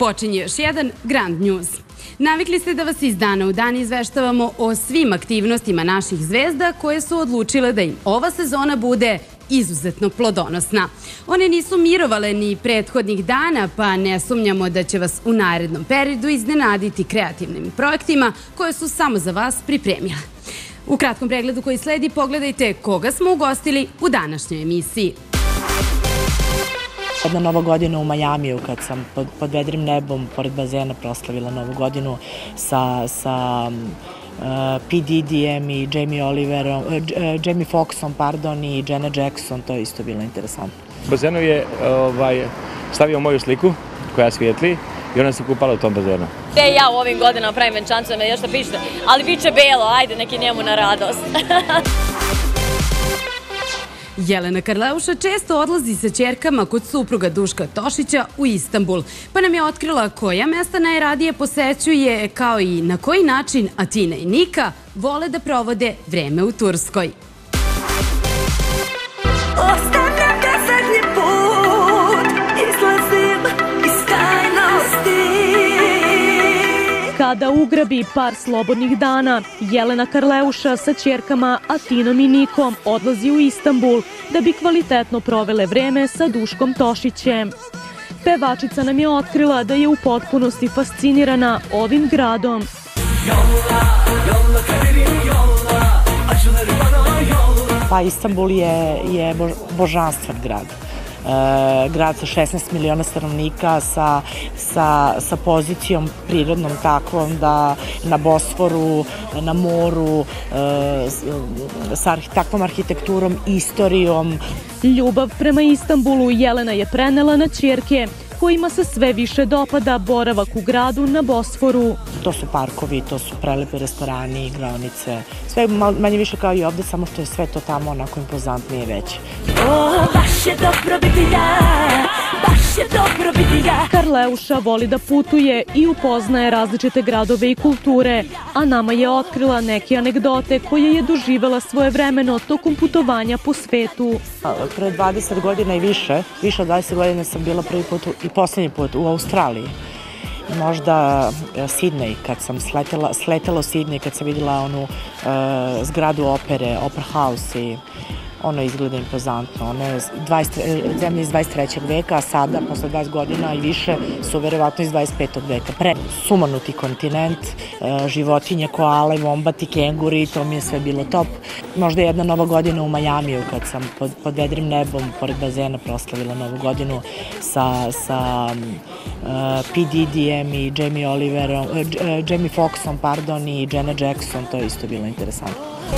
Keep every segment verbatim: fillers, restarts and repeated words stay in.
Počinje još jedan Grand News. Navikli ste da vas iz dana u dan izveštavamo o svim aktivnostima naših zvezda koje su odlučile da im ova sezona bude izuzetno plodonosna. One nisu mirovale ni prethodnih dana, pa ne sumnjamo da će vas u narednom periodu iznenaditi kreativnim projektima koje su samo za vas pripremile. U kratkom pregledu koji sledi pogledajte koga smo ugostili u današnjoj emisiji. Jedna nova godina u Majamiju, kad sam pod, pod vedrim nebom, pored bazena, proslavila novu godinu sa, sa uh, P. Diddyjem i Jamie Oliverom, uh, Jamie Foxxom, pardon, i Janet Jackson, to je isto bilo interesantno. U bazenu je ovaj, stavio moju sliku koja svijetli i ona se kupala u tom bazenu. Te ja u ovim godinama pravim venčancu, da me još da pišete, ali bit će belo, ajde, neki njemu na radost. Jelena Karleuša često odlazi sa ćerkama kod supruga Duška Tošića u Istanbul, pa nam je otkrila koja mesta najradije posećuje, kao i na koji način Atina i Nika vole da provode vreme u Turskoj. Ostavljam ga zadnji put, izlazim iz tajnosti. Kada ugrabi par slobodnih dana, Jelena Karleuša sa ćerkama Atinom i Nikom odlazi u Istanbul da bi kvalitetno provele vreme sa Duškom Tošićem. Pevačica nam je otkrila da je u potpunosti fascinirana ovim gradom. Pa Istanbul je, je božanstven grad. E, grad sa šesnaest miliona stanovnika, sa, sa, sa pozicijom prirodnom takvom da na Bosforu, na moru, e, sa takvom arhitekturom, istorijom. Ljubav prema Istanbulu Jelena je prenela na ćerke, kojima se sve više dopada boravak u gradu na Bosforu. To su parkovi, to su prelepi restorani, igraonice, sve manje više kao i ovde, samo što je sve to tamo onako impozantnije i veće. O, baš je dobro biti ja, baš je dobro biti ja. Karleuša voli da putuje i upoznaje različite gradove i kulture, a nama je otkrila neke anegdote koje je doživela svojevremeno tokom putovanja po svetu. Pre dvadeset godina i više, više od dvadeset godina sam bila prvi put i poslednji put u Australiji. Možda Sidney, kad sam sletela, sletela u Sidney, kad sam videla onu uh, zgradu opere, Opera House, i ono izgleda impozantno. Ono je zemlja iz dvadeset trećeg veka, a sada, posle dvadeset godina i više, su verovatno iz dvadeset petog veka. Pre sumanuti kontinent, životinje, koale, vombati, kenguri, to mi je sve bilo top. Možda jedna nova godina u Majamiju, kad sam pod, pod vedrim nebom, pored bazena, proslavila novu godinu sa, sa uh, P. Diddyjem i Jamie Oliverom, uh, Jamie Foxxom, pardon, i Janet Jackson, to je isto bilo interesantno.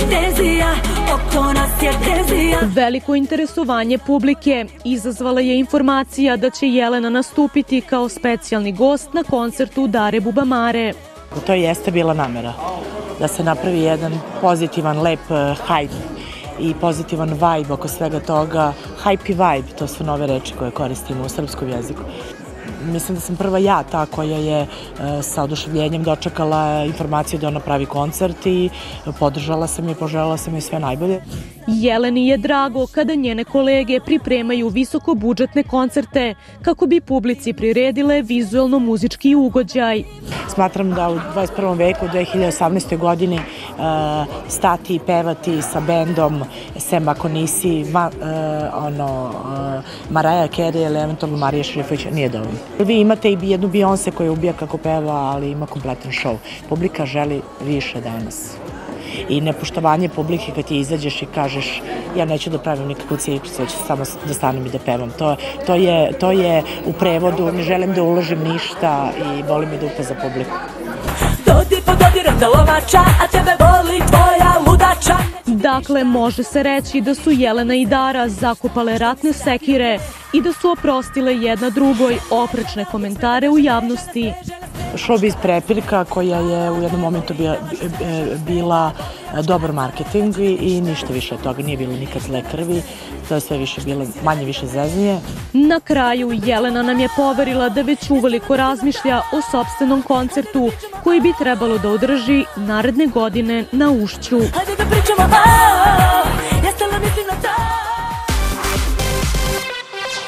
Veliko interesovanje publike izazvala je informacija da će Jelena nastupiti kao specijalni gost na koncertu Dare Bubamare. To jeste bila namera, da se napravi jedan pozitivan, lep hype i pozitivan vibe oko svega toga. Hype i vibe, to su nove reči koje koristimo u srpskom jeziku. Mislim da sam prva ja ta koja je e, sa oduševljenjem dočekala informaciju da ona pravi koncert i podržala sam je, poželjela sam je sve najbolje. Jeleni je drago kada njene kolege pripremaju visokobudžetne koncerte kako bi publici priredile vizuelno-muzički ugođaj. Smatram da u dvadeset prvom veku, u dve hiljade osamnaestoj godini, e, stati i pevati sa bendom, sem ako nisi va, e, ono, e, Mariah Carey ili eventualno Marija Šerifović, nije dovoljno. Vi imate i jednu Beyoncé koja ubija kako peva, ali ima kompletan show. Publika želi više danas. I nepoštovanje publike kad ti izađeš i kažeš ja neću da pravim nikakvu cirkus, ja ću samo da stanem i da pevam. To, to, je, to je u prevodu, ne želim da uložim ništa i volim i da upoza publiku. Dodir po dodir lovača, a tebe voli tvoja ludača. Dakle, može se reći da su Jelena i Dara zakopale ratne sekire i da su oprostile jedna drugoj oprečne komentare u javnosti. Showbiz prepirka koja je u jednom momentu bila, bila dobar marketing i ništa više od toga, nije bilo nikad zle krvi, to je sve više bilo manje više zezanje. Na kraju Jelena nam je poverila da već uveliko razmišlja o sopstvenom koncertu koji bi trebalo da održi naredne godine na Ušću. Hajde da pričamo, ja stala mislim na to.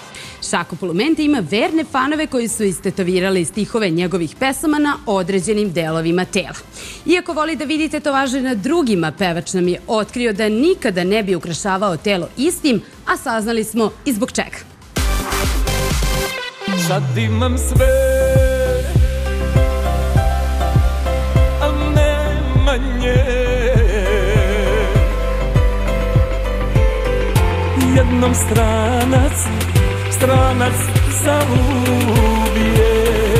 Šako Polumenta ima verne fanove koji su istetovirali stihove njegovih pesama na određenim delovima tela. Iako voli da vidi tetovaže na drugima, pevač nam je otkrio da nikada ne bi ukrašavao telo istim, a saznali smo i zbog čega. Sad imam sve, a nema nje. Jednom stranac, stranac za uvijek.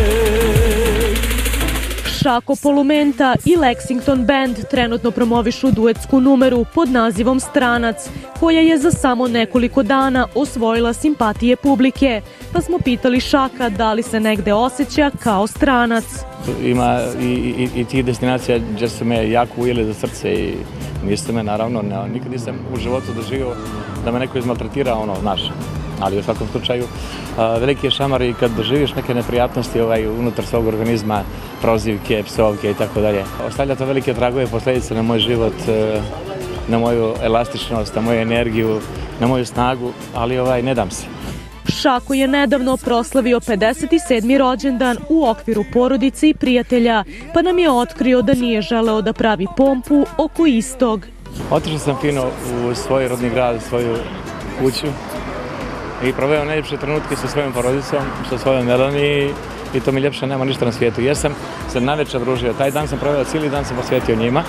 Šako Polumenta i Lexington Band trenutno promovišu duetsku numeru pod nazivom Stranac, koja je za samo nekoliko dana osvojila simpatije publike. Pa smo pitali Šaka da li se negde osjeća kao stranac. Ima i, i, i tih destinacija gdje su me jako ujeli za srce i nisu me, naravno, ne, nikad nisam u životu doživio da me neko izmaltretira, ono, znaš. Ali u svakom slučaju, a, veliki je šamar i kad doživiš neke neprijatnosti ovaj, unutar svog organizma, prozivke, psovke i tako dalje. Ostavlja to velike tragove posljedice na moj život, na moju elastičnost, na moju energiju, na moju snagu, ali ovaj, ne dam se. Šako je nedavno proslavio pedeset sedmi rođendan u okviru porodice i prijatelja, pa nam je otkrio da nije želeo da pravi pompu oko istog. Otišao sam fino u svoj rodni grad, svoju kuću i proveo najljepše trenutke sa svojom porodicom, sa svojom Melani i to mi ljepše nema ništa na svijetu. Jesam se navečer družio, taj dan sam proveo, cijeli dan sam posvetio njima,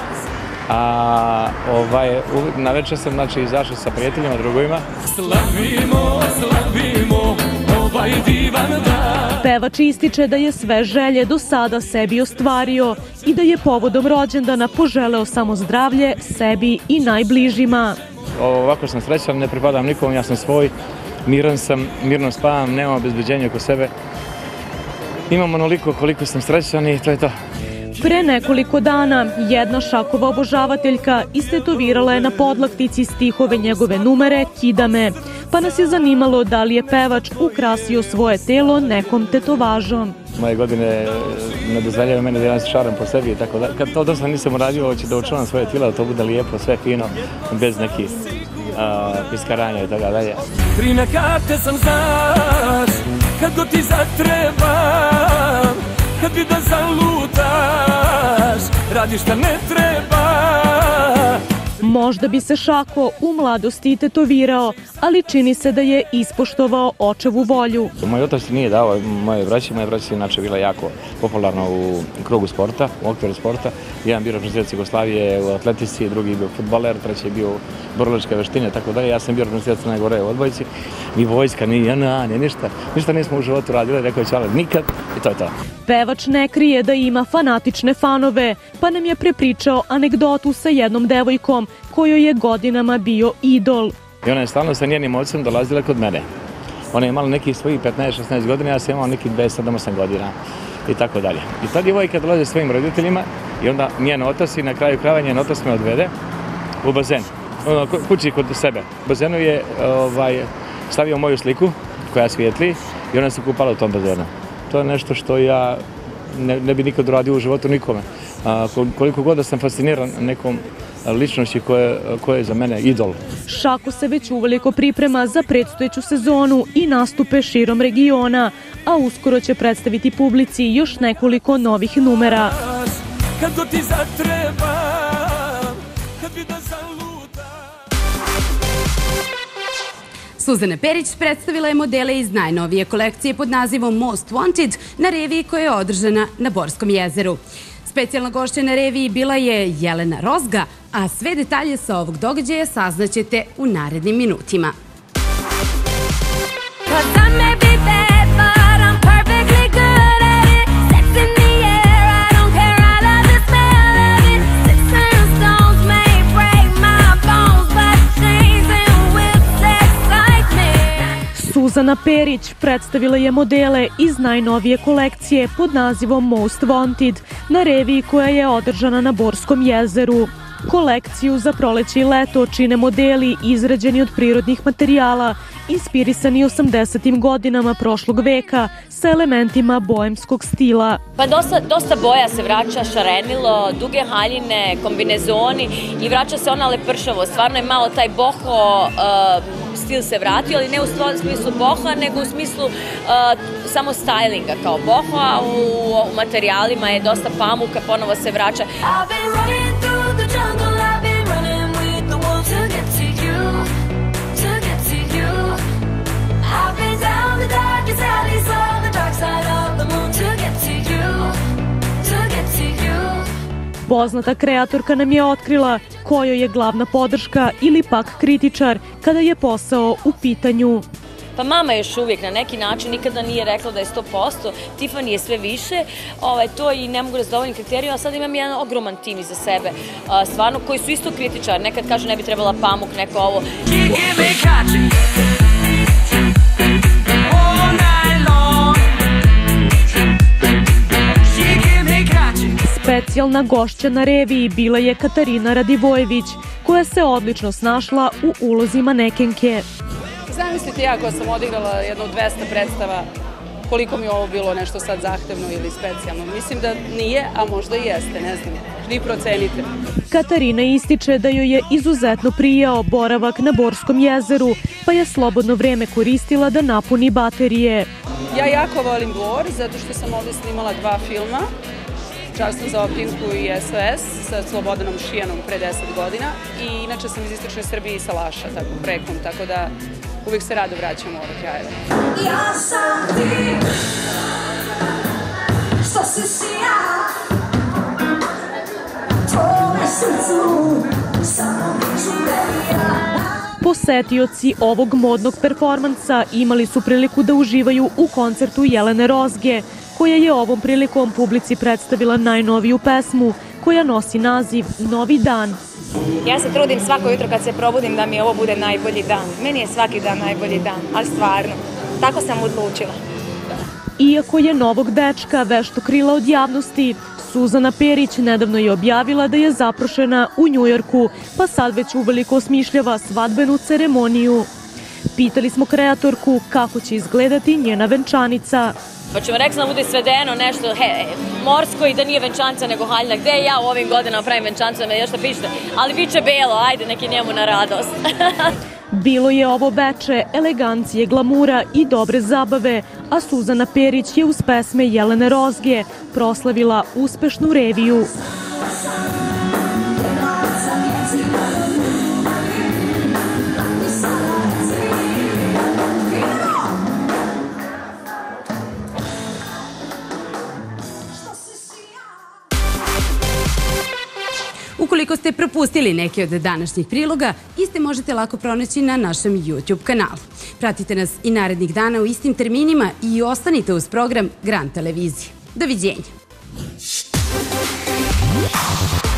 a ovaj, navečer sam znači, izašao sa prijateljima, drugovima. Slavimo, slavimo ovaj divan dan. Pevač ističe da je sve želje do sada sebi ostvario i da je povodom rođendana poželeo samo zdravlje sebi i najbližima. Ovako sam srećan, ne pripadam nikom, ja sam svoj, miran sam, mirno spavam, nemam obezbeđenja oko sebe. Imam onoliko koliko sam srećan i to je to. Pre nekoliko dana jedna Šakova obožavateljka istetovirala je na podlaktici stihove njegove numere Kida me, pa nas je zanimalo da li je pevač ukrasio svoje telo nekom tetovažom. Moje godine ne dozvoljavaju mene da ja se šaram po sebi i tako da. Kad to dosta nisam uradio, hoću da učuvam svoje tijelo, da to bude lijepo, sve fino, bez nekih piskaranja i tako dalje. Tri na karte sam znaš, kad god ti zatrebam, kad bi da zalutaš, radi šta ne treba. Možda bi se Šako u mladosti tetovirao, ali čini se da je ispoštovao očevu volju. Moj otac nije dao moje braće, moje braće inače bila jako popularno u krugu sporta, u okviru sporta. Jedan bio reprezentativac Jugoslavije u atletici, drugi bio fudbaler, treći je bio borilačke veštine, tako dalje. Ja sam bio reprezentativac Crne Gore u odbojci, ni vojska, ni J N A, ni ništa. Ništa nismo u životu radili, rekao je Ćale, nikad i to je to. Pevač ne krije da ima fanatične fanove, pa nam je prepričao anegdotu sa jednom devojkom kojoj je godinama bio idol. I ona je stalno sa njenim ocem dolazila kod mene. Ona je imala nekih svojih petnaest šesnaest godina, ja sam imao nekih dvadeset sedam osam godina i tako dalje. I ta djevojka dolazi svojim roditeljima i onda njen otac i na kraju krajeva njen otac me odvede u bazen, kući kod sebe. U bazenu je ovaj, stavio moju sliku koja svijetli i ona se kupala u tom bazenu. To je nešto što ja ne, ne bi nikad uradio u životu nikome. A, koliko god da sam fasciniran nekom ličnošću koje, koje je za mene idol. Šako se već uveliko priprema za predstojeću sezonu i nastupe širom regiona, a uskoro će predstaviti publici još nekoliko novih numera. Kad god ti zatrebam, kad bi da zalutaš. Suzana Perić predstavila je modele iz najnovije kolekcije pod nazivom Most Wanted na reviji koja je održana na Borskom jezeru. Specijalna gošća na reviji bila je Jelena Rozga, a sve detalje sa ovog događaja saznaćete u narednim minutima. Suzana Perić predstavila je modele iz najnovije kolekcije pod nazivom Most Wanted na reviji koja je održana na Borskom jezeru. Kolekciju za proleće i leto čine modeli izrađeni od prirodnih materijala, inspirisani osamdesetim godinama prošlog veka sa elementima boemskog stila. Pa dosta, dosta boja se vraća, šarenilo, duge haljine, kombinezoni i vraća se ona lepršavo. Stvarno je malo taj boho uh, stil se vratio, ali ne u smislu boha, nego u smislu uh, samo stylinga kao boha, a u, u materijalima je dosta pamuka, ponovo se vraća. Poznata kreatorka nam je otkrila kojoj je glavna podrška ili pak kritičar kada je posao u pitanju. Pa mama još uvijek na neki način nikada nije rekla da je sto posto, Tiffany je sve više, ovaj, to i ne mogu da zadovoljim kriteriju, a sad imam jedan ogroman tim iza sebe, a, stvarno koji su isto kritičari, nekad kažu ne bi trebala pamuk, neko ovo. Specijalna gošća na reviji bila je Katarina Radivojević, koja se odlično snašla u ulozi manekenke. Zamislite ja koja sam odigrala jedno dvesta predstava, koliko mi je ovo bilo nešto sad zahtevno ili specijalno. Mislim da nije, a možda i jeste, ne znam. Vi procenite. Katarina ističe da joj je izuzetno prijao boravak na Borskom jezeru, pa je slobodno vreme koristila da napuni baterije. Ja jako volim Bor, zato što sam ovdje snimala dva filma. Časno za optinku i S O S sa Slobodanom Šijanom pre deset godina i inače sam iz istočne Srbije i Salaša, tako prekom, tako da uvijek se rado vraćam u ove krajeve. Ja sam ti, što si si ja, tvome srcu, samo biću ja. Posetioci ovog modnog performansa imali su priliku da uživaju u koncertu Jelene Rozge, koja je ovom prilikom publici predstavila najnoviju pesmu, koja nosi naziv Novi dan. Ja se trudim svako jutro kad se probudim da mi ovo bude najbolji dan. Meni je svaki dan najbolji dan, ali stvarno, tako sam odlučila. Iako je novog dečka vešto krila od javnosti, Suzana Perić nedavno je objavila da je zaprošena u Njujorku, pa sad već uveliko osmišljava svadbenu ceremoniju. Pitali smo kreatorku kako će izgledati njena venčanica. Pa ćemo rekli da bude svedeno nešto he, morsko i da nije venčanca nego haljina. Gde ja u ovim godinama pravim venčancu, da me još da pišete, ali bit će belo, ajde neki njemu na radost. Bilo je ovo veče elegancije, glamura i dobre zabave, a Suzana Perić je uz pesme Jelene Rozge proslavila uspešnu reviju. Ukoliko ste propustili neke od današnjih priloga, iste možete lako pronaći na našem YouTube kanalu. Pratite nas i narednih dana u istim terminima i ostanite uz program Grand televizije. Doviđenja!